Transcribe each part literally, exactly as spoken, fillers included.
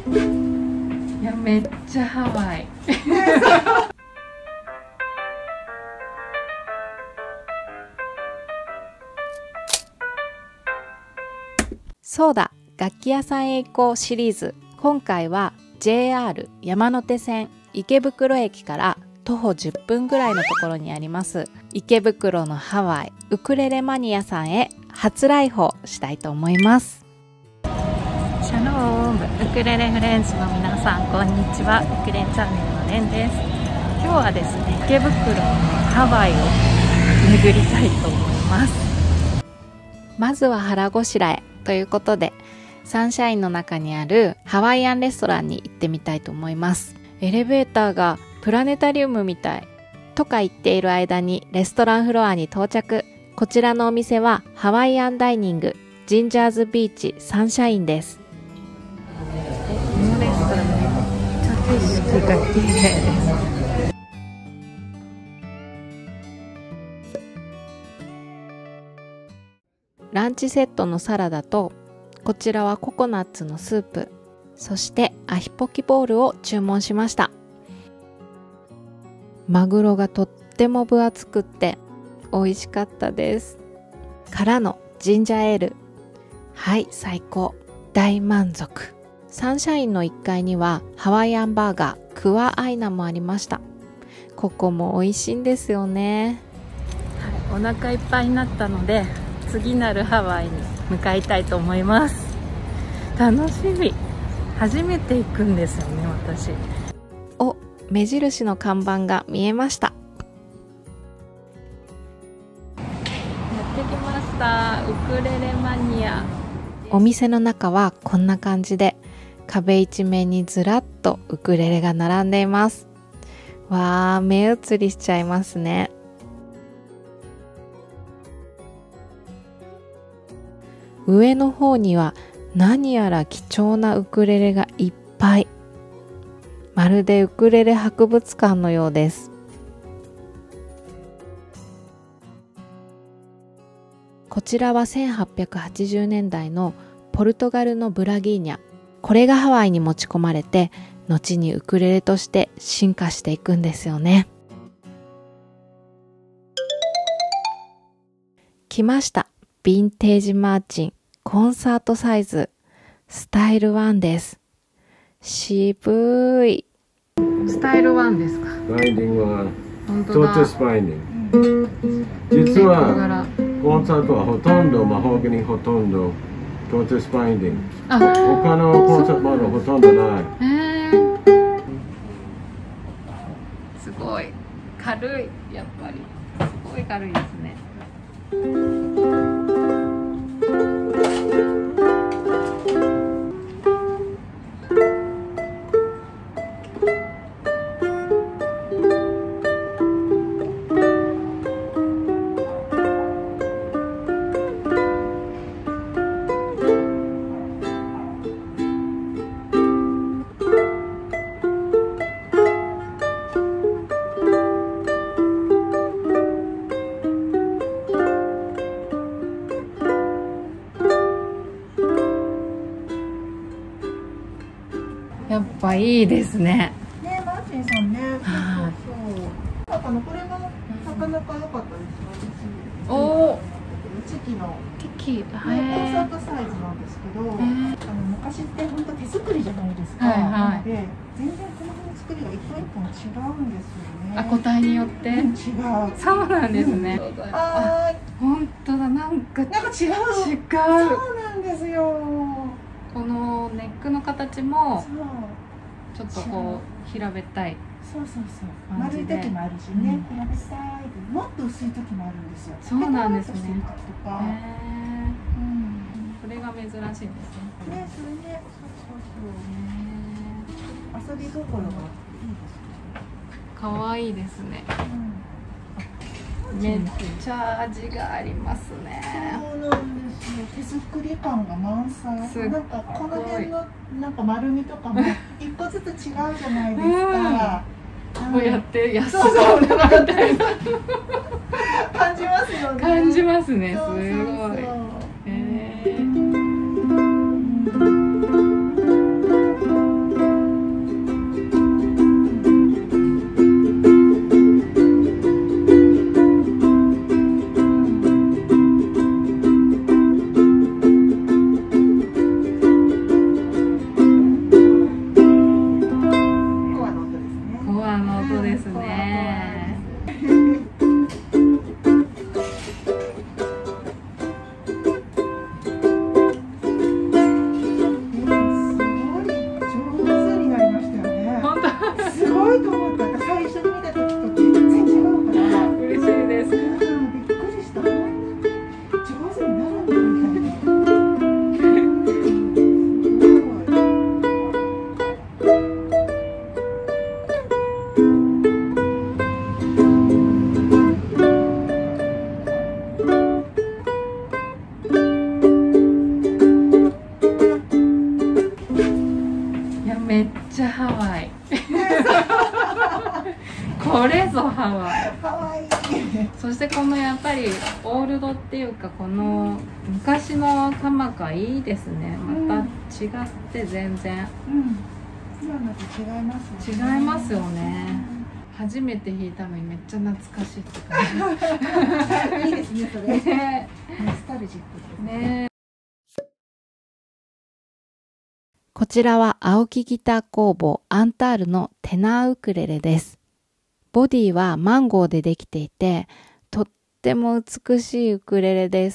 いや、めっちゃハワイ。 そうだ、楽器屋さんへ行こうシリーズ。今回は ジェイアール 山手線池袋駅から徒歩じゅっぷんぐらいのところにあります池袋のハワイウクレレマニアさんへ初来訪したいと思います。 シャローム、ウクレレフレンズの皆さん、こんにちは。ウクレレチャンネルのレンです。今日はですね、池袋のハワイを巡りたいと思います。 まずは腹ごしらえということで、サンシャインの中にあるハワイアンレストランに行ってみたいと思います。エレベーターがプラネタリウムみたいとか言っている間にレストランフロアに到着。こちらのお店はハワイアンダイニングジンジャーズビーチサンシャインです。 このレストランめっちゃ景色が綺麗です。 ランチセットのサラダと、こちらはココナッツのスープ、そしてアヒポキボールを注文しました。マグロがとっても分厚くって美味しかったです。からのジンジャーエール、はい、最高、大満足。サンシャインのいっかいにはハワイアンバーガークワアイナもありました。ここも美味しいんですよね。 はい、お腹いっぱいになったので次なるハワイに向かいたいと思います。楽しみ。初めて行くんですよね、私。 お、目印の看板が見えました。 やってきました、ウクレレマニア。 お店の中はこんな感じで、壁一面にずらっとウクレレが並んでいます。わー、目移りしちゃいますね。上の方には何やら貴重なウクレレがいっぱい。まるでウクレレ博物館のようです。こちらはせんはっぴゃくはちじゅうねんだいのポルトガルのブラギーニャ。これがハワイに持ち込まれて、後にウクレレとして進化していくんですよね。来ました。ヴィンテージマーチンコンサートサイズスタイルワンです。渋い。 スタイルワンですか。 バインディングは本当だ。 トートスバインディング。実はコンサートはほとんどマホガニ、ほとんどトートスバインディング。 あ、 他のコンサートまだほとんどない。 へー、すごい軽い。やっぱりすごい軽いですね。やっぱいいですね。 ね、マーチンさんね。そうそうそう。なんかね、これもなかなか良かったですよ。 おお。 チキの。 チキ。 コンサートサイズなんですけど、あの昔って本当手作りじゃないですか。 はいはい。 なので全然この辺の作りが一本一本違うんですよね。 あ、個体によって違う。そうなんですね。 あ、 本当だ、なんかなんか違う。違う。そうなんですよ。 このネックの形もちょっとこう平べったい。 そうそうそう。丸い時もあるしね。平べったい。もっと薄い時もあるんですよ。 そうなんですね。 とか。 うん。これが珍しいんですね。 ね、それね、そうそうそう。遊び心がいいですね。 可愛いですね。めっちゃ味がありますね。 そうなんですよ。手作り感が満載。なんかこの辺のなんか丸みとかも一個ずつ違うじゃないですか。 こうやって安そうそうみたいな感じますよね。 感じますね。すごい。ええ。 めっちゃハワイこれぞハワイ。 ハワイそしてこのやっぱりオールドっていうか、この昔のタマカいいですね。また違って全然、 うん、今のと違います違いますよね。初めて弾いたのにめっちゃ懐かしいって感じ。 いいですね、それ。 ね、 ノスタルジックですね。 こちらは青木ギター工房アンタールのテナーウクレレです。ボディはマンゴーでできていて、とっても美しいウクレレです。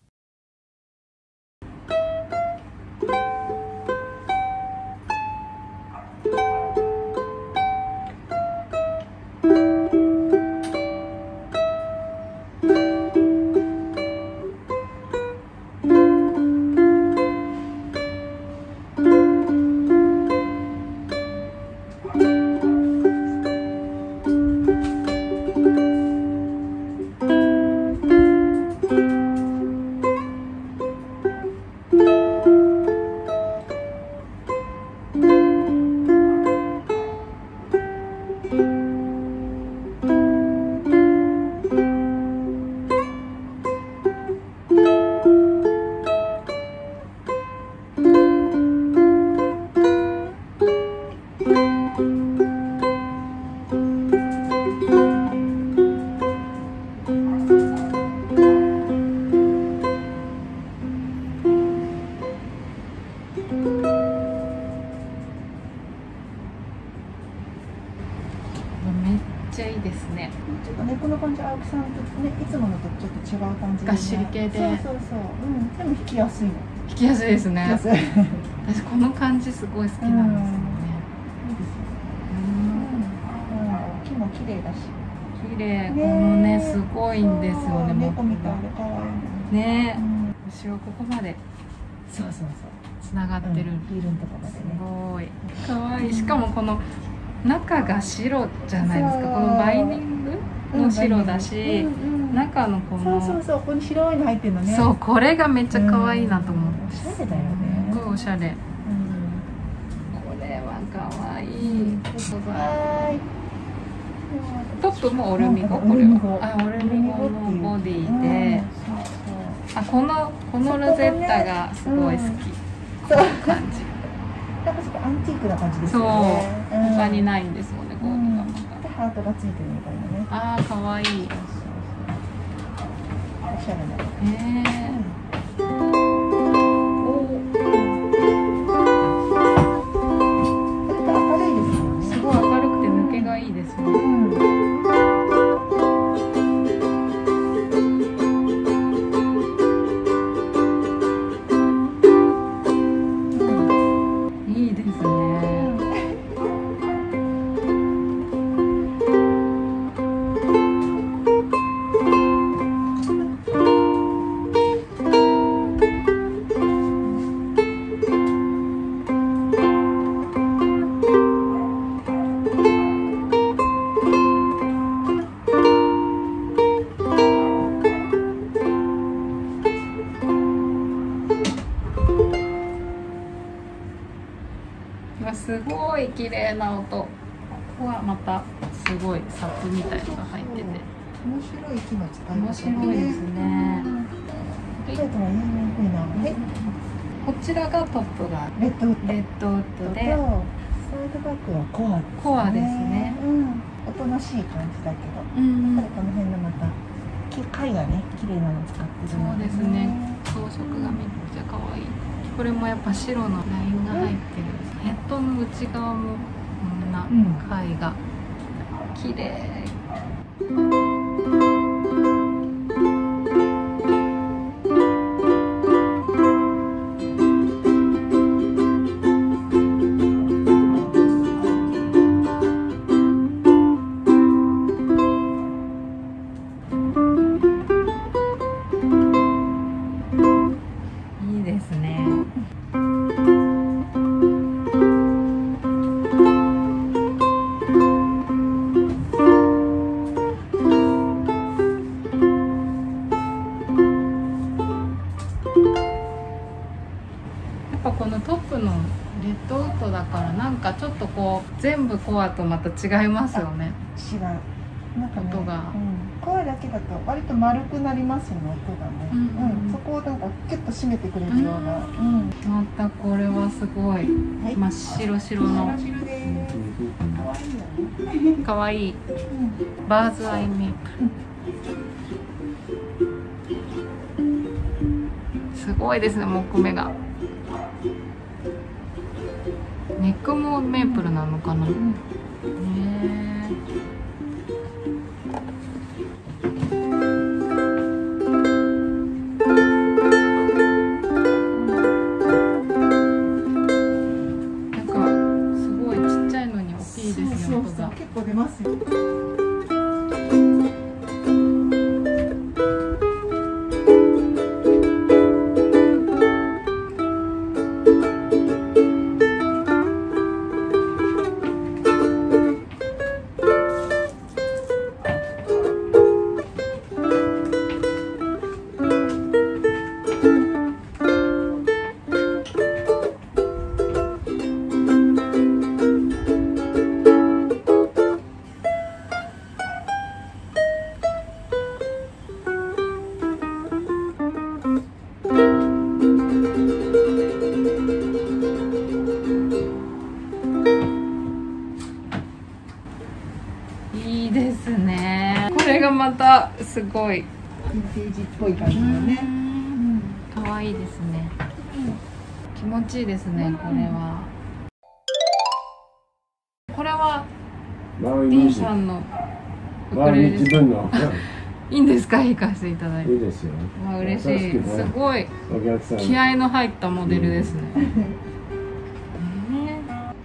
めっちゃいいですね。 ちょっとね、この感じ、青木さんとね、いつものとちょっと違う感じで、ね、 がっしり系で。 そうそうそう、うん、でも弾きやすいの。 弾きやすいですね。 弾きやすい。 私この感じすごい好きなんですよね。 いいですよね。うん、うん、木も綺麗だし。 綺麗、このね、すごいんですよね。 猫みたいで可愛いね。 うん、 後ろここまで。 そうそうそう。 つながってる。 ヒールのとこまでね。 すごい。可愛い。しかもこの中が白じゃないですか。このバインディングも白だし、中のこの。 そうそうそう、ここに白いの入ってるのね。 そう、これがめっちゃ可愛いなと思って。 おしゃれだよね。 すごいおしゃれ。 うん、 これは可愛い。 はい。 トップもオルミゴ、これは。あ、オルミゴのボディで。あ、このこのロゼッタがすごい好き。 そう感じ。 なんかちょっとアンティークな感じですよね。そう、他にいないんですもんね、こういうのがまで、ハートがついてるみたいなね。 た。ああ、可愛い。 おしゃれな。 ねえ。 明るいですよね。 すごい明るくて抜けがいいですよね。すごい綺麗な音。ここはまたすごいサップみたいのが入ってて面白い木の使い方。 面白いですね。こちらがトップがレッドウッド。 レッドウッドで、 サイドバックはコアですね。 コアですね。 うん。おとなしい感じだけど、 うんやっぱりこの辺のまた貝がね、綺麗なの使ってるそうですね。装飾がめっちゃ可愛い。これもやっぱ白のラインが入ってる。ヘッドの内側もこんな貝が綺麗。いいですね。 なんかちょっとこう全部コアとまた違いますよね。 違う。なんかね、 音がうん、コアだけだと割と丸くなりますよね、音がね。 うんうん、そこをなんかキュッと締めてくれるような。うん。 またこれはすごい、 はい、 真っ白白の白白です。可愛いよね。 かわいいうん。 バーズアイメイプル。すごいですね、木目が。ネックもメープルなのかな。ねえ。なんかすごいちっちゃいのに大きいですね、 そうそう音が。 そう、結構出ますよ。 いいですね。これがまたすごいヴィンテージっぽい感じのね。 可愛いですね。気持ちいいですね、これは。これはマウイ D ミュージッさんのウク。マウイクレレです。 自分の。 いいんですか、弾かせていただいて。 いいですよ。 わあ、嬉しい。 優しくねすごいお客さん。 気合の入ったモデルですね。ね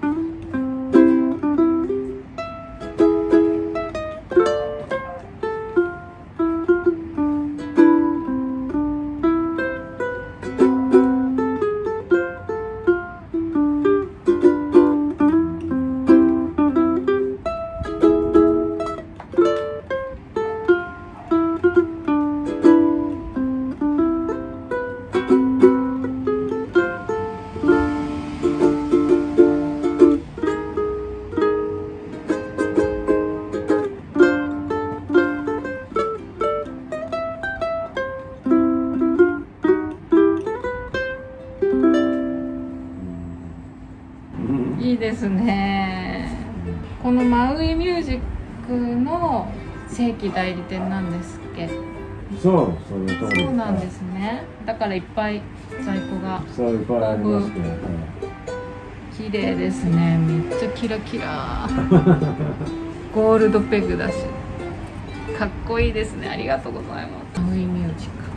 いいですね。このマウイミュージックの正規代理店なんですっけ。 そう、その通り。 そうなんですね。だからいっぱい在庫がそういっぱいありますけど。 綺麗ですね。めっちゃキラキラ。ゴールドペグだし、かっこいいですね。ありがとうございます。マウイミュージック。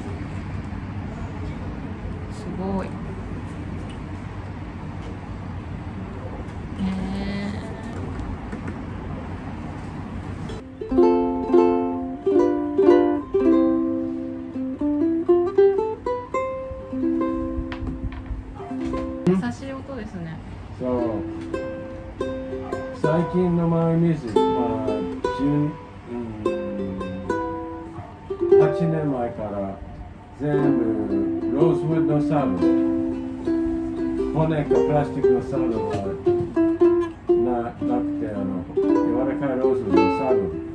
すごい。優しい音ですね。 そう。最近のマウイミュージックははちねんまえから全部ローズウッドのサード、骨かプラスチックのサードがななくて、あの柔らかいローズウッドのサード。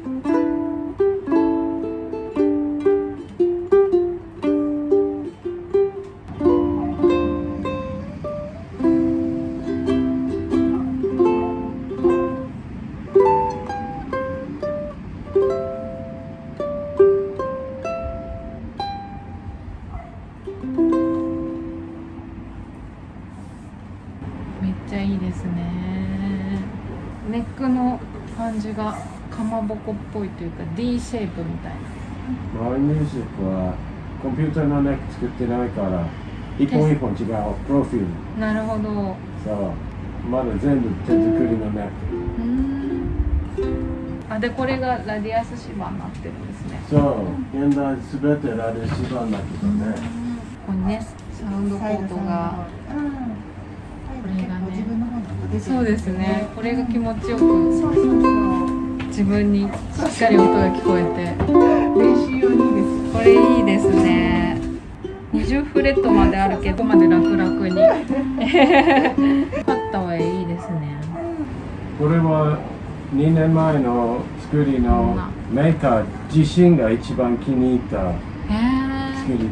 めっちゃいいですね。ネックの感じがかまぼこっぽいというか D シェイプみたいな。 マウイミュージックはコンピューターのネック作ってないから一本一本違うプロフィール。 なるほど。 そうまだ全部手作りのネック。 うーん。あ、でこれがラディアス芝になってるんですね。 そう現代すべてラディアス芝だけどね。 これね、サウンドコートが。 これがね、自分の方に出てる。 そうですね。これが気持ちよくそうそうそう。 自分にしっかり音が聞こえて。 練習用にいいです。 これいいですね。にじゅうフレットまであるけど、まで楽々に。パッタはいいですですね。 これはにねんまえの作りのメーカー自身が一番気に入った作りです。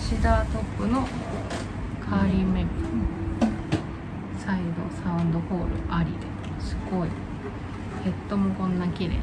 シダートップのカーリーメイプ、サイドサウンドホールありですごい。ヘッドもこんな綺麗。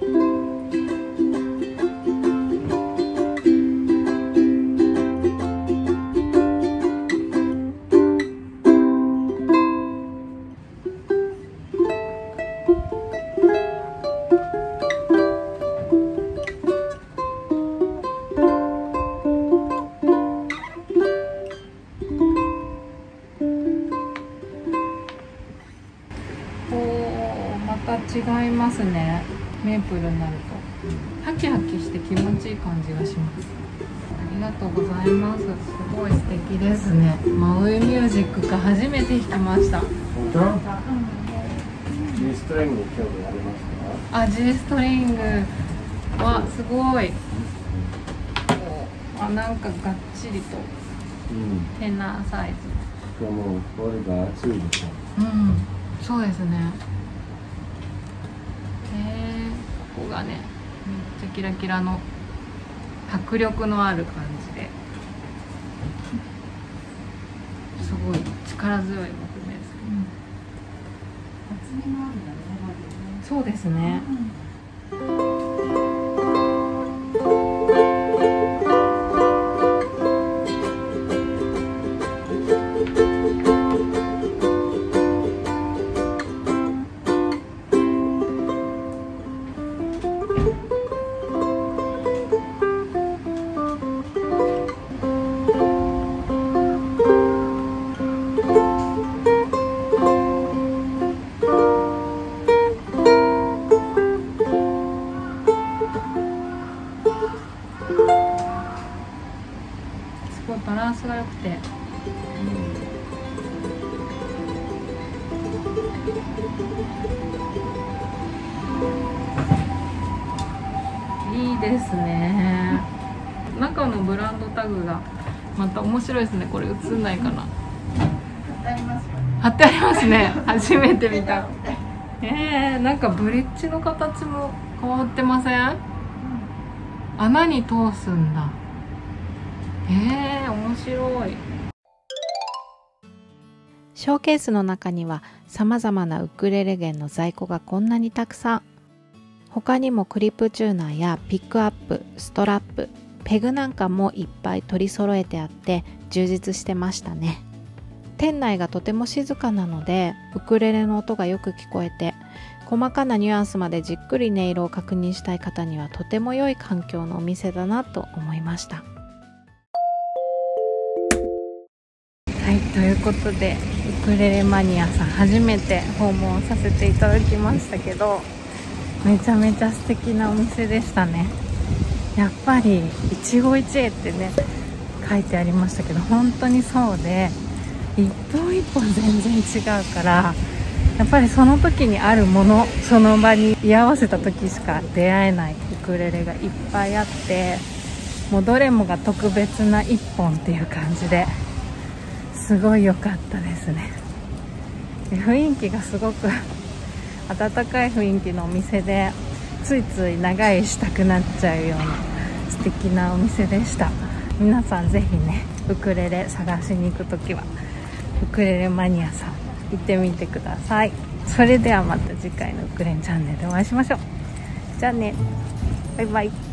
違いますね。メープルになるとハキハキして気持ちいい感じがします。ありがとうございます。すごい素敵ですね。マウイミュージックか初めて弾きました。 本当？G ストリングに興味ありますか？ あ、G ストリングはすごい。あ、なんかがっちりと、うん、テナーサイズ。 しかもこれが厚いでしょ。 うん、そうですね。ここがね、めっちゃキラキラの迫力のある感じで、すごい力強い木目です。うん、 厚みのあるだね。 そうですね。うんバランスが良くて、うん、いいですね。中のブランドタグがまた面白いですね。これ映んないかな。貼ってありますね。初めて見た。えー、なんかブリッジの形も変わってません？穴に通すんだ。えー、面白い。 ショーケースの中にはさまざまなウクレレ弦の在庫がこんなにたくさん。他にもクリップチューナーやピックアップ、ストラップ、ペグなんかもいっぱい取り揃えてあって充実してましたね。店内がとても静かなのでウクレレの音がよく聞こえて、細かなニュアンスまでじっくり音色を確認したい方にはとても良い環境のお店だなと思いました。 はい、ということでウクレレマニアさん初めて訪問させていただきましたけど、めちゃめちゃ素敵なお店でしたね。やっぱり一期一会ってね書いてありましたけど、本当にそうで、一本一本全然違うから、やっぱりその時にあるもの、その場に居合わせた時しか出会えないウクレレがいっぱいあって、もうどれもが特別な一本っていう感じですごい良かったですね。で、雰囲気がすごく温かい雰囲気のお店で、ついつい長居したくなっちゃうような素敵なお店でした。皆さんぜひね、ウクレレ探しに行くときはウクレレマニアさん行ってみてください。それではまた次回のウクレレチャンネルでお会いしましょう。じゃあね、バイバイ。